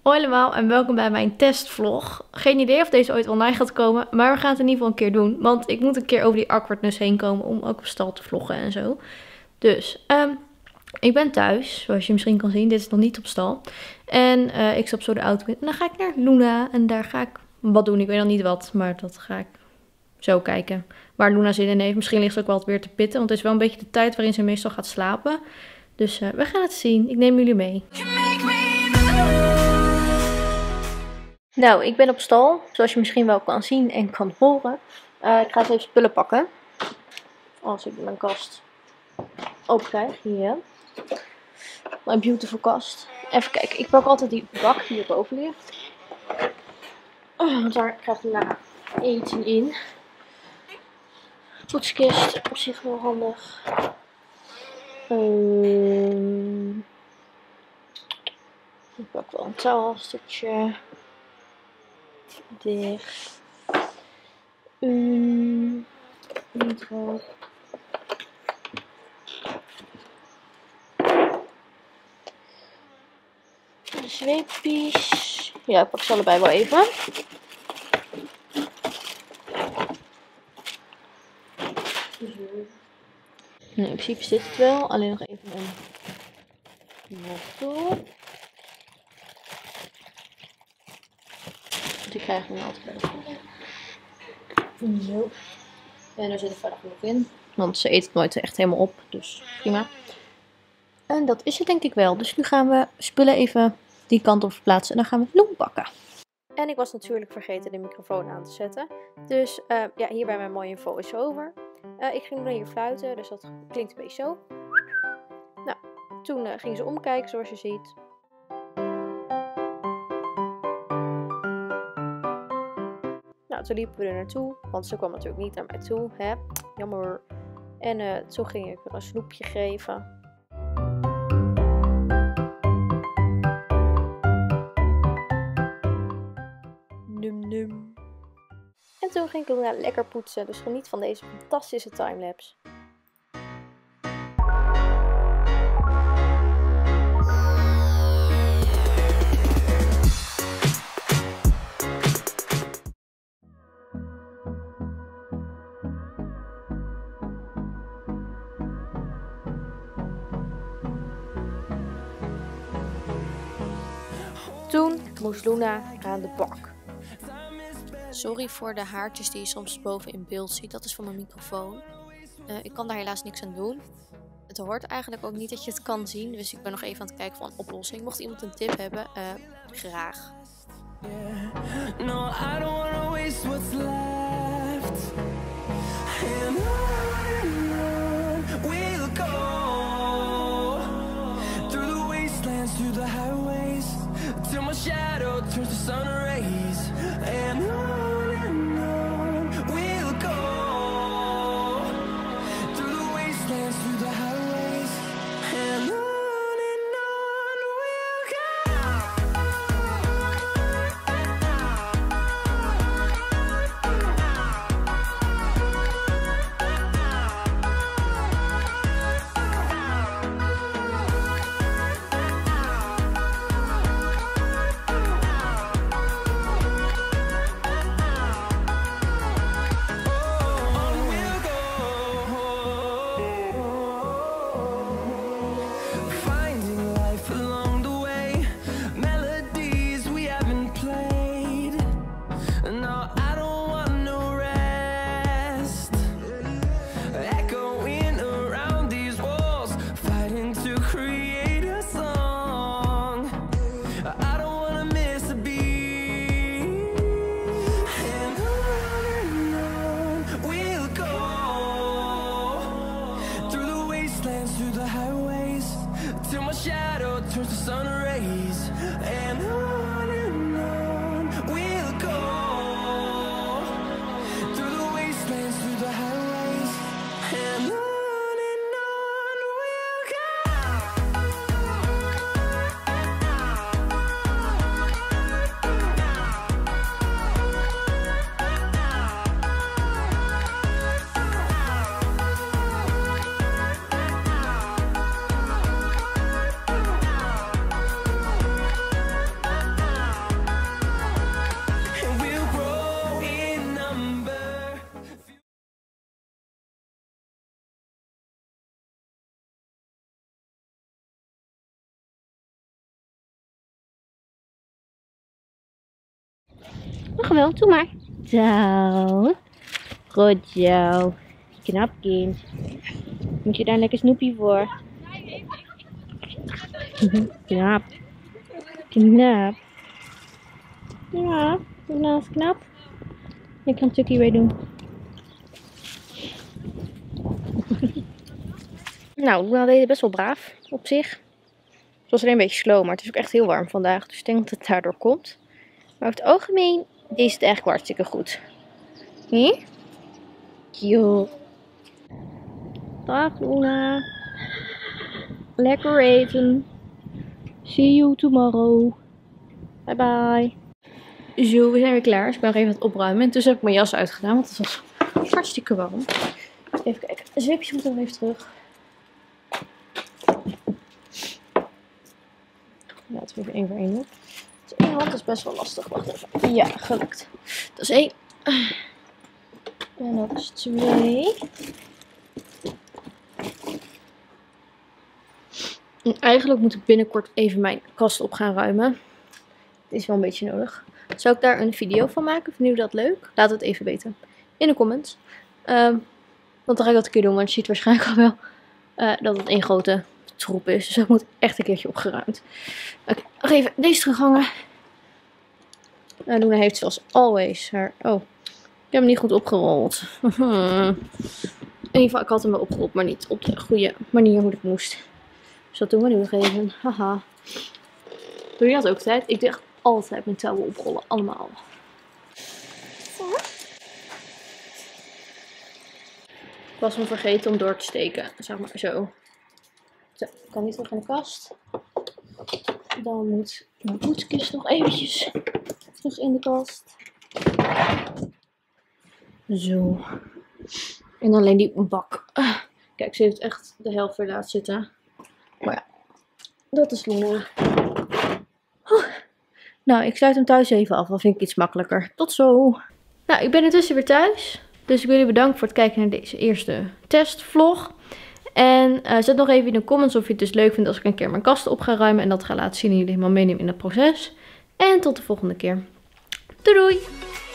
Hoi allemaal en welkom bij mijn testvlog. Geen idee of deze ooit online gaat komen, maar we gaan het in ieder geval een keer doen. Want ik moet een keer over die awkwardness heen komen om ook op stal te vloggen en zo. Dus, ik ben thuis, zoals je misschien kan zien. Dit is nog niet op stal. En ik stap zo de auto in en dan ga ik naar Luna en daar ga ik wat doen. Ik weet nog niet wat, maar dat ga ik zo kijken. Waar Luna zin in heeft. Misschien ligt ze ook wel weer te pitten, want het is wel een beetje de tijd waarin ze meestal gaat slapen. Dus we gaan het zien. Ik neem jullie mee. Nou, ik ben op stal, zoals je misschien wel kan zien en kan horen. Ik ga eens even spullen pakken. Als ik mijn kast open krijg, hier. Mijn beautiful kast. Even kijken, ik pak altijd die bak die erboven ligt. Want daar krijgt ik daarna eten in. Toetskist, op zich wel handig. Ik pak wel een touwhalstertje. Dicht. Niet wel. De zweepjes. Ja, ik pak ze allebei wel even. Nee, in principe zit het wel. Alleen nog even een wortel. Die krijg ik nu altijd bij de voeten. Zo. En er zit er verder genoeg in. Want ze eet het nooit echt helemaal op. Dus prima. En dat is het denk ik wel. Dus nu gaan we spullen even die kant op verplaatsen. En dan gaan we bloem pakken. En ik was natuurlijk vergeten de microfoon aan te zetten. Dus ja, hier bij mijn mooie voice-over. Ik ging dan hier fluiten. Dus dat klinkt een beetje zo. Nou, toen ging ze omkijken zoals je ziet. Nou, toen liepen we er naartoe, want ze kwam natuurlijk niet naar mij toe, hè? Jammer. En toen ging ik er een snoepje geven. Num num. En toen ging ik Luna lekker poetsen, dus geniet van deze fantastische timelapse. Toen moest Luna aan de bak. Sorry voor de haartjes die je soms boven in beeld ziet. Dat is van mijn microfoon. Ik kan daar helaas niks aan doen. Het hoort eigenlijk ook niet dat je het kan zien. Dus ik ben nog even aan het kijken van een oplossing. Mocht iemand een tip hebben, graag. No, I don't wanna waste what's left. And on we'll go. Through the wastelands, through the highways. Till my shadow turns to sun rays. And on we'll go. Through the wastelands, through the highways. And on we'll Nog wel, doe maar. Zo. Goed zo. Knap kind. Moet je daar lekker snoepje voor? Knap. Knap. Ja, dat is knap. Ik kan een stukje weer doen. Nou, Luna deed het best wel braaf op zich. Het was alleen een beetje slow, maar het is ook echt heel warm vandaag. Dus ik denk dat het daardoor komt. Maar over het algemeen is het eigenlijk hartstikke goed. Hm? Cute. Dag Luna. Lekker eten. See you tomorrow. Bye bye. Zo, we zijn weer klaar. Dus ik ben nog even aan het opruimen. En tussen heb ik mijn jas uitgedaan, want het was hartstikke warm. Even kijken. Een zwipje moet dan even terug. Laten we even één voor één doen. Dus één hand is best wel lastig. Wacht even. Ja, gelukt. Dat is 1. En dat is 2. En eigenlijk moet ik binnenkort even mijn kast op gaan ruimen. Het is wel een beetje nodig. Zou ik daar een video van maken? Vinden jullie dat leuk? Laat het even weten in de comments. Want dan ga ik dat een keer doen. Want je ziet waarschijnlijk al wel dat het één grote troep is. Dus dat moet echt een keertje opgeruimd. Oké, nog even deze terughangen. Luna heeft zoals always haar... Oh, ik heb hem niet goed opgerold. In ieder geval, ik had hem wel opgerold, maar niet op de goede manier hoe ik moest. Dus dat doen we nu nog even. Haha. Doe je dat ook altijd? Ik doe echt altijd mijn touwen oprollen. Allemaal. Ik was me vergeten om door te steken. Zeg maar zo. Zo, kan niet terug in de kast. Dan moet mijn poetskist nog eventjes terug in de kast. Zo. En alleen die bak. Kijk, ze heeft echt de helft weer laten zitten. Maar ja, dat is Luna. Nou, ik sluit hem thuis even af. Dan vind ik iets makkelijker. Tot zo. Nou, ik ben intussen weer thuis. Dus ik wil jullie bedanken voor het kijken naar deze eerste testvlog. En zet nog even in de comments of je het dus leuk vindt als ik een keer mijn kasten op ga ruimen. En dat ga laten zien en jullie helemaal meenemen in het proces. En tot de volgende keer. Doei doei!